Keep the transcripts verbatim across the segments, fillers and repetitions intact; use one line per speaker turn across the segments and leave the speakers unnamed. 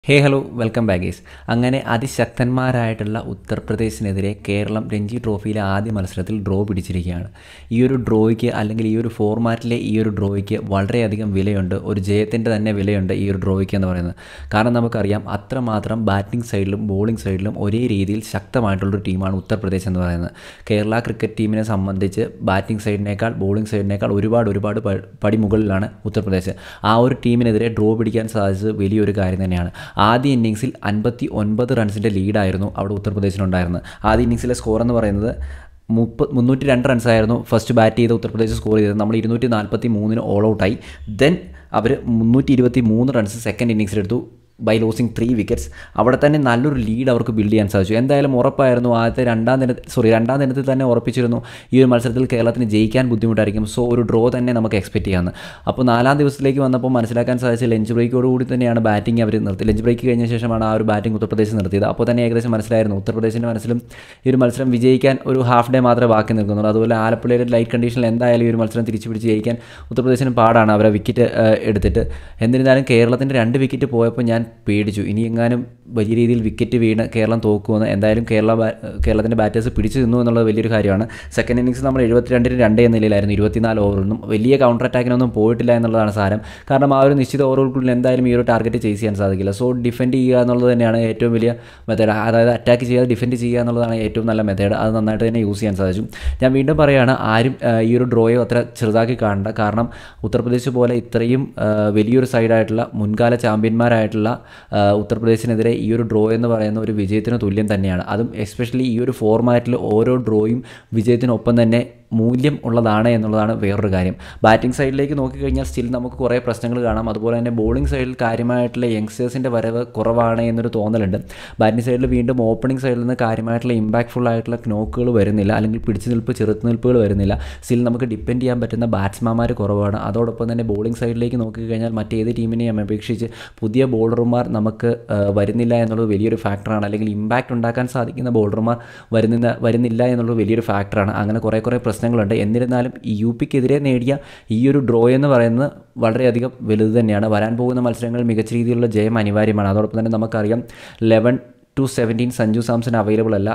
ഹേ hello welcome back guys. അങ്ങനെ അതിശക്തന്മാരായിട്ടുള്ള ഉത്തർപ്രദേശിനെതിരെ കേരളം രഞ്ജി ട്രോഫിയിലെ ആദ്യ മത്സരത്തിൽ ഡ്രോ പിടിച്ചിരിക്കുകയാണ്. ഈ ഒരു ഡ്രോയ്ക്ക് അല്ലെങ്കിൽ ഈ ഒരു ഫോർമാറ്റിലെ ഈ ഒരു ഡ്രോയ്ക്ക് വളരെയധികം വിലയുണ്ട്. ഒരു ജയത്തിൻ്റെ തന്നെ വിലയുണ്ട് ഈ ഒരു ഡ്രോയ്ക്ക് എന്ന് പറയുന്നത്. കാരണം നമുക്കറിയാം അത്രമാത്രം ബാറ്റിംഗ് സൈഡിലും ബോളിംഗ് സൈഡിലും ഒരേ രീതിയിൽ ശക്തമായിട്ടുള്ളൊരു ടീമാണ് ഉത്തർപ്രദേശ് എന്ന് പറയുന്നത്. കേരള ക്രിക്കറ്റ് ടീമിനെ സംബന്ധിച്ച് ബാറ്റിംഗ് സൈഡിനേക്കാൾ ബോളിംഗ് സൈഡിനേക്കാൾ ഒരുപാട് ഒരുപാട് പടി മുകളിലാണ് ഉത്തർപ്രദേശ്. ആ ഒരു ടീമിനെതിരെ ഡ്രോ പിടിക്കാൻ സാധിച്ചത് വലിയൊരു കാര്യം തന്നെയാണ്. ആദ്യ ഇന്നിങ്സിൽ അൻപത്തി ഒൻപത് റൺസിൻ്റെ ലീഡായിരുന്നു അവിടെ ഉത്തർപ്രദേശിനുണ്ടായിരുന്നത്. ആദ്യ ഇന്നിങ്സിലെ സ്കോർ എന്ന് പറയുന്നത് മുപ്പ മുന്നൂറ്റി രണ്ട് റൺസായിരുന്നു ഫസ്റ്റ് ബാറ്റ് ചെയ്ത ഉത്തർപ്രദേശ് സ്കോർ ചെയ്തത്. നമ്മൾ ഇരുന്നൂറ്റി നാൽപ്പത്തി മൂന്നിന് ഓൾ ഔട്ടായി. ദെൻ അവർ മുന്നൂറ്റി ഇരുപത്തി മൂന്ന് റൺസ് സെക്കൻഡ് ഇന്നിങ്സിലെടുത്തു ബൈ ലോസിങ് ത്രീ വിക്കറ്റ്സ്. അവിടെ തന്നെ നല്ലൊരു ലീഡ് അവർക്ക് ബിൽഡ് ചെയ്യാൻ സാധിച്ചു. എന്തായാലും ഉറപ്പായിരുന്നു ആദ്യത്തെ രണ്ടാം ദിനത്തിൽ സോറി രണ്ടാം ദിനത്തിൽ തന്നെ ഉറപ്പിച്ചിരുന്നു ഈ ഒരു മത്സരത്തിൽ കേരളത്തിന് ജയിക്കാൻ ബുദ്ധിമുട്ടായിരിക്കും. സോ ഒരു ഡ്രോ തന്നെ നമുക്ക് എക്സ്പെക്റ്റ് ചെയ്യാമെന്ന്. അപ്പോൾ നാലാം ദിവസത്തിലേക്ക് വന്നപ്പോൾ മനസ്സിലാക്കാൻ സാധിച്ച ലഞ്ച് ബ്രേക്കോടുകൂടി തന്നെയാണ് ബാറ്റിംഗ് അവർ നിർത്തി. ലഞ്ച് ബ്രേക്ക് കഴിഞ്ഞ ശേഷമാണ് ആ ഒരു ബാറ്റിംഗ് ഉത്തർപ്രദേശ് നിർത്തിയത്. അപ്പോൾ തന്നെ ഏകദേശം മനസ്സിലായിരുന്നു ഉത്തർപ്രദേശിൻ്റെ മനസ്സിലും ഈ ഒരു മത്സരം വിജയിക്കാൻ ഒരു ഹാഫ് ഡേ മാത്രമേ ബാക്കി നിൽക്കുന്നുള്ളൂ. അതുപോലെ ആലപ്പുഴയിലെ ലൈറ്റ് കണ്ടീഷനിൽ എന്തായാലും ഈ ഒരു മത്സരം തിരിച്ചു പിടിച്ച് ജയിക്കാൻ ഉത്തർപ്രദേശിന് പാടാണ് അവരെ വിക്കറ്റ് എടുത്തിട്ട്. എന്നിരുന്നാലും കേരളത്തിൻ്റെ രണ്ട് വിക്കറ്റ് പോയപ്പോൾ ഞാൻ പേടിച്ചു, ഇനി എങ്ങാനും വലിയ രീതിയിൽ വിക്കറ്റ് വീണ് കേരളം തോക്കുമെന്ന്. എന്തായാലും കേരള കേരളത്തിൻ്റെ ബാറ്റേഴ്സ് പിടിച്ചു നിന്നു എന്നുള്ളത് വലിയൊരു കാര്യമാണ്. സെക്കൻഡ് ഇന്നിങ്സ് നമ്മൾ എഴുപത്തിരണ്ടിന് രണ്ട് എന്ന നിലയിലായിരുന്നു. ഇരുപത്തിനാല് ഓവറിനും വലിയ കൗണ്ടർ അറ്റാക്കിനൊന്നും പോയിട്ടില്ല എന്നുള്ളതാണ് സാരം. കാരണം ആ ഒരു നിശ്ചിത ഓവറുകൾക്കുള്ളിൽ എന്തായാലും ഈ ഒരു ടാർഗറ്റ് ചേസ് ചെയ്യാൻ സാധിക്കില്ല. സോ ഡിഫെൻഡ് ചെയ്യുക എന്നുള്ളത് തന്നെയാണ് ഏറ്റവും വലിയ മെത്തേഡ്. അതായത് അറ്റാക്ക് ചെയ്യാതെ ഡിഫെൻഡ് ചെയ്യുക എന്നുള്ളതാണ് ഏറ്റവും നല്ല മെത്തേഡ്. അത് നന്നായിട്ട് തന്നെ യൂസ് ചെയ്യാൻ സാധിച്ചു. ഞാൻ വീണ്ടും പറയുകയാണ്, ആരും ഈ ഒരു ഡ്രോയെ അത്ര ചെറുതാക്കി കാണണ്ട. കാരണം ഉത്തർപ്രദേശ് പോലെ ഇത്രയും വലിയൊരു സൈഡായിട്ടുള്ള മുൻകാല ചാമ്പ്യന്മാരായിട്ടുള്ള ഉത്തർപ്രദേശിനെതിരെ ഈ ഒരു ഡ്രോ എന്ന് പറയുന്ന ഒരു വിജയത്തിന് തുല്യം തന്നെയാണ്. അതും എസ്പെഷ്യലി ഈ ഒരു ഫോർമാറ്റിൽ ഓരോ ഡ്രോയും വിജയത്തിനൊപ്പം തന്നെ മൂല്യം ഉള്ളതാണ് എന്നുള്ളതാണ് വേറൊരു കാര്യം. ബാറ്റിംഗ് സൈഡിലേക്ക് നോക്കിക്കഴിഞ്ഞാൽ സ്റ്റിൽ നമുക്ക് കുറേ പ്രശ്നങ്ങൾ കാണാം. അതുപോലെ തന്നെ ബോളിംഗ് സൈഡിൽ കാര്യമായിട്ടുള്ള യങ്സ്റ്റേഴ്സിൻ്റെ വരവ് കുറവാണ് എന്നൊരു തോന്നലുണ്ട്. ബാറ്റിംഗ് സൈഡിൽ വീണ്ടും ഓപ്പണിംഗ് സൈഡിൽ നിന്ന് കാര്യമായിട്ടുള്ള ഇമ്പാക്ട്ഫുൾ ആയിട്ടുള്ള നോക്കുകൾ വരുന്നില്ല, അല്ലെങ്കിൽ പിടിച്ചു നിൽപ്പ് ചെറുത്തുനിൽപ്പുകൾ വരുന്നില്ല. സ്റ്റിൽ നമുക്ക് ഡിപ്പെൻഡ് ചെയ്യാൻ പറ്റുന്ന ബാറ്റ്സ്മാൻമാർ കുറവാണ്. അതോടൊപ്പം തന്നെ ബോളിംഗ് സൈഡിലേക്ക് നോക്കിക്കഴിഞ്ഞാൽ മറ്റേത് ടീമിനെയും അപേക്ഷിച്ച് പുതിയ ബോളർമാർ നമുക്ക് വരുന്നില്ല എന്നുള്ളത് വലിയൊരു ഫാക്ടറാണ്. അല്ലെങ്കിൽ ഇമ്പാക്റ്റ് ഉണ്ടാക്കാൻ സാധിക്കുന്ന ബോളർമാർ വരുന്ന വരുന്നില്ല എന്നുള്ളത് വലിയൊരു ഫാക്ടറാണ്. അങ്ങനെ കുറേ കുറേ പ്രശ്നങ്ങളുണ്ട്. എന്നിരുന്നാലും ഈ യു പിക്കെതിരെ നേടിയ ഈ ഒരു ഡ്രോ എന്ന് പറയുന്നത് വളരെയധികം വലുത് തന്നെയാണ്. വരാൻ പോകുന്ന മത്സരങ്ങളിൽ മികച്ച രീതിയിലുള്ള ജയം അനിവാര്യമാണ്. അതോടൊപ്പം തന്നെ നമുക്കറിയാം eleven to seventeen Sanju Samson available അല്ല.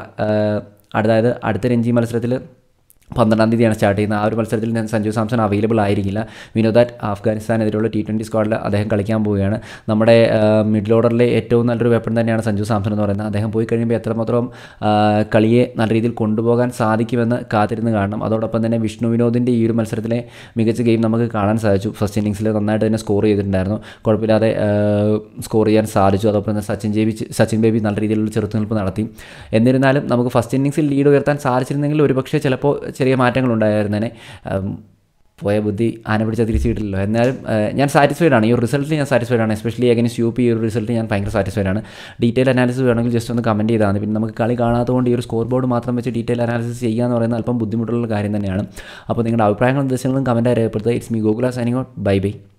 അതായത് അടുത്ത രഞ്ജി മത്സരത്തിൽ പന്ത്രണ്ടാം തീയതിയാണ് സ്റ്റാർട്ട് ചെയ്യുന്നത്. ആ ഒരു മത്സരത്തിൽ ഞാൻ സഞ്ജു സാംസൺ അവൈലബിൾ ആയിരിക്കില്ല. വി നോ ദാറ്റ് അഫ്ഗാനിസ്ഥാനെതിരെയുള്ള ടി ട്വൻറ്റി സ്ക്വാഡിൽ അദ്ദേഹം കളിക്കാൻ പോവുകയാണ്. നമ്മുടെ മിഡിൽ ഓർഡറിലെ ഏറ്റവും നല്ലൊരു വെപ്പൺ തന്നെയാണ് സഞ്ജു സാംസൺ എന്ന് പറയുന്നത്. അദ്ദേഹം പോയി കഴിയുമ്പോൾ എത്രമാത്രം കളിയെ നല്ല രീതിയിൽ കൊണ്ടുപോകാൻ സാധിക്കുമെന്ന് കാത്തിരുന്ന് കാണണം. അതോടൊപ്പം തന്നെ വിഷ്ണു വിനോദിൻ്റെ ഈ ഒരു മത്സരത്തിലെ മികച്ച ഗെയിം നമുക്ക് കാണാൻ സാധിച്ചു. ഫസ്റ്റ് ഇന്നിങ്സിൽ നന്നായിട്ട് തന്നെ സ്കോർ ചെയ്തിട്ടുണ്ടായിരുന്നു. കുഴപ്പമില്ലാതെ സ്കോർ ചെയ്യാൻ സാധിച്ചു. അതോടൊപ്പം തന്നെ സച്ചിൻ ബേബി സച്ചിൻ ബേബി നല്ല രീതിയിലുള്ള ചെറുത്തുനിൽപ്പ് നടത്തി. എന്നിരുന്നാലും നമുക്ക് ഫസ്റ്റ് ഇന്നിങ്സിൽ ലീഡ് ഉയർത്താൻ സാധിച്ചിരുന്നെങ്കിൽ ഒരുപക്ഷെ ചിലപ്പോൾ ചെറിയ മാറ്റങ്ങളുണ്ടായിരുന്നേനെ. പോയ ബുദ്ധി ആന പിടിച്ചാൽ തിരിച്ചു കിട്ടില്ലല്ലോ. എന്നാലും ഞാൻ സാറ്റിസ്ഫൈഡ് ആണ്. ഈ ഒരു റിസൾട്ടിൽ ഞാൻ സാറ്റിസ്ഫൈഡ് ആണ്. എസ്പെഷ്യലി അഗൈൻസ്റ്റ് യു പി ഈ ഒരു റിസൾട്ട് ഞാൻ ഭയങ്കര സാറ്റിസ്ഫൈഡ് ആണ്. ഡീറ്റെയിൽ അനാലിസിസ് വേണമെങ്കിൽ ജസ്റ്റ് ഒന്ന് കമൻറ്റ് ചെയ്താൽ മതി. പിന്നെ നമുക്ക് കളി കാണാത്തതുകൊണ്ട് ഈ ഒരു സ്കോർ ബോർഡ് മാത്രം വെച്ച് ഡീറ്റെയിൽ അനാലിസിസ് ചെയ്യുക എന്ന് പറയുന്നത് അല്പം ബുദ്ധിമുട്ടുള്ള കാര്യം തന്നെയാണ്. അപ്പോൾ നിങ്ങളുടെ അഭിപ്രായങ്ങളും നിർദ്ദേശങ്ങളും കമൻറ്റായി രേഖപ്പെടുത്തുക. It's me Gokula signing out. Bye by.